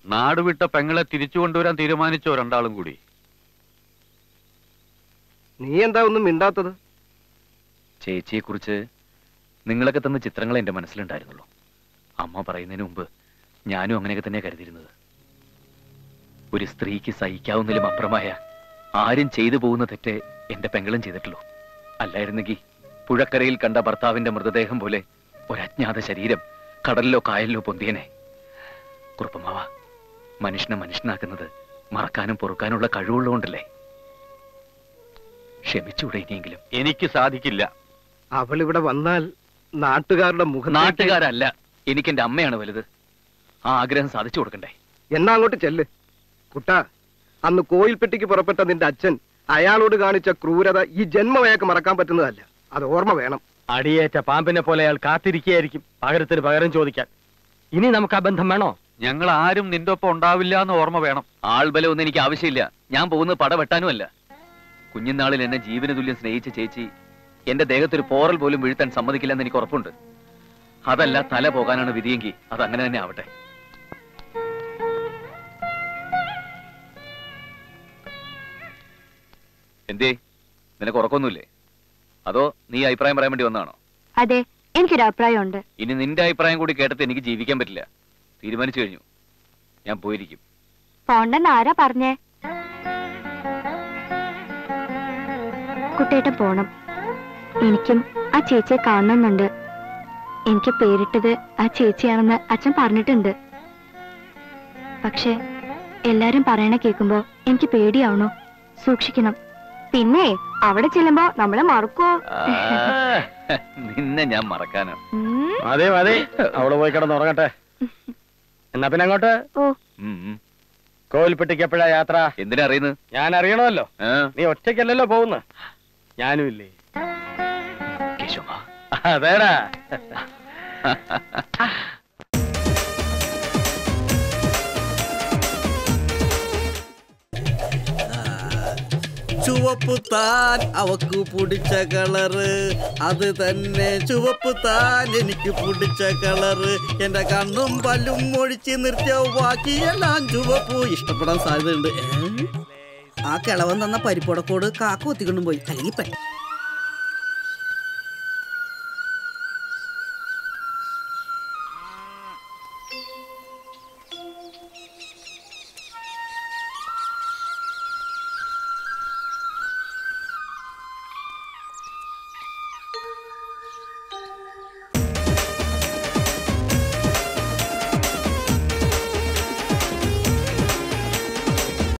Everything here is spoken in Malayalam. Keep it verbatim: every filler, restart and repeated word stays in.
നാടുവിട്ട പെങ്ങളെ തിരിച്ചു കൊണ്ടുവരാൻ തീരുമാനിച്ചോ രണ്ടാളും കൂടി? നീ എന്താ ഒന്നും മിണ്ടാത്തത്? ചേച്ചിയെ കുറിച്ച് നിങ്ങളൊക്കെ തന്ന ചിത്രങ്ങൾ എന്റെ മനസ്സിലുണ്ടായിരുന്നുള്ളൂ. അമ്മ പറയുന്നതിന് മുമ്പ് ഞാനും അങ്ങനെയൊക്കെ തന്നെ കരുതിയിരുന്നത്. ഒരു സ്ത്രീക്ക് സഹിക്കാവുന്നതിലും അപ്പുറമായ ആരും ചെയ്തു പോകുന്ന തെറ്റേ എന്റെ പെങ്ങളും ചെയ്തിട്ടുള്ളൂ. അല്ലായിരുന്നെങ്കിൽ പുഴക്കരയിൽ കണ്ട ഭർത്താവിന്റെ മൃതദേഹം പോലെ ഒരജ്ഞാത ശരീരം കടലിലോ കായലിലോ പൊന്തിയനെ. കുറുപ്പമാവ, മനുഷ്യനെ മനുഷ്യനാക്കുന്നത് മറക്കാനും പൊറുക്കാനുള്ള കഴിവുള്ളതുകൊണ്ടല്ലേ? ക്ഷമിച്ചൂടെ ഇനിയെങ്കിലും? എനിക്ക് സാധിക്കില്ല. അവൾ ഇവിടെ വന്നാൽ നാട്ടുകാരുടെ മുഖം. നാട്ടുകാരല്ല, എനിക്ക് എന്റെ അമ്മയാണ് വലുത്. ആ ആഗ്രഹം സാധിച്ചു കൊടുക്കണ്ടേ? എന്നാ അങ്ങോട്ട് ചെല്ല്. കുട്ടാ, അന്ന് കോയിൽപ്പെട്ടിക്ക് പുറപ്പെട്ട നിന്റെ അച്ഛൻ അയാളോട് കാണിച്ച ക്രൂരത ഈ ജന്മം അയാൾക്ക് മറക്കാൻ പറ്റുന്നതല്ല. അത് ഓർമ്മ വേണം. അടിയേറ്റ പാമ്പിനെ പോലെ അയാൾ കാത്തിരിക്കുകയായിരിക്കും പകരത്തിന് പകരം ചോദിക്കാൻ. ഇനി നമുക്ക് ആ ബന്ധം വേണോ? ഞങ്ങൾ ആരും നിന്റെ ഒപ്പം ഉണ്ടാവില്ല എന്ന് ഓർമ്മ വേണം. ആൾബലം ഒന്നും എനിക്ക് ആവശ്യമില്ല. ഞാൻ പോകുന്നത് പട വെട്ടാനുമല്ല. കുഞ്ഞുനാളിൽ എന്നെ ജീവന തുല്യം സ്നേഹിച്ച ചേച്ചി എന്റെ ദേഹത്തൊരു പോറൽ പോലും വീഴ്ത്താൻ സമ്മതിക്കില്ലെന്ന് എനിക്ക് ഉറപ്പുണ്ട്. അതല്ല തല പോകാനാണ് വിധിയെങ്കിൽ അത് അങ്ങനെ തന്നെ ആവട്ടെ. എന്തേ, നിനക്ക് ഉറക്കൊന്നുമില്ലേ? അതോ നീ അഭിപ്രായം പറയാൻ വേണ്ടി വന്നതാണോ? അതെ, എനിക്കൊരു അഭിപ്രായമുണ്ട്. ഇനി നിന്റെ അഭിപ്രായം കൂടി കേട്ടിട്ട് എനിക്ക് ജീവിക്കാൻ പറ്റില്ല. തീരുമാനിച്ചു കഴിഞ്ഞു, ഞാൻ പോയിരിക്കും. പോണ്ടെന്ന് ആരാ പറഞ്ഞേ? കുട്ടേട്ടൻ പോണം. എനിക്കും ആ ചേച്ചിയെ കാണണമെന്നുണ്ട്. എനിക്ക് പേരിട്ടത് ആ ചേച്ചിയാണെന്ന് അച്ഛൻ പറഞ്ഞിട്ടുണ്ട്. പക്ഷെ എല്ലാരും പറയണ കേൾക്കുമ്പോ എനിക്ക് പേടിയാവണോ? സൂക്ഷിക്കണം. പിന്നെ അവിടെ ചെല്ലുമ്പോ നമ്മളെ മറക്കോ? നിന്നെ ഞാൻ മറക്കാനോ? അതെ അതെ, അവിടെ പോയി കിടന്ന് ഉറങ്ങട്ടെ. എന്നാ പിന്നെ അങ്ങോട്ട്. ഓ, കോവിൽപ്പെട്ടിക്ക് എപ്പോഴാ യാത്ര? എന്തിനാ അറിയുന്നത്? ഞാൻ അറിയണമല്ലോ. നീ ഒറ്റയ്ക്കല്ലല്ലോ പോകുന്നു, ഞാനും ഇല്ലേ? അതേടാ. ചുവപ്പ് താൻ അവക്ക് പിടിച്ച കളറ്, അത് തന്നെ ചുവപ്പ് താൻ എനിക്ക് പിടിച്ച കളറ്. എന്റെ കണ്ണും പല്ലും ഒഴിച്ച് നിർത്തിയ ബാക്കിയെല്ലാം ചുവപ്പ്. ഇഷ്ടപ്പെടാൻ സാധ്യതയുണ്ട്. ആ കിളവൻ തന്ന പരിപ്പുടക്കോട് കാക്ക ഒത്തിക്കൊണ്ടും പോയി, അല്ലെങ്കിൽ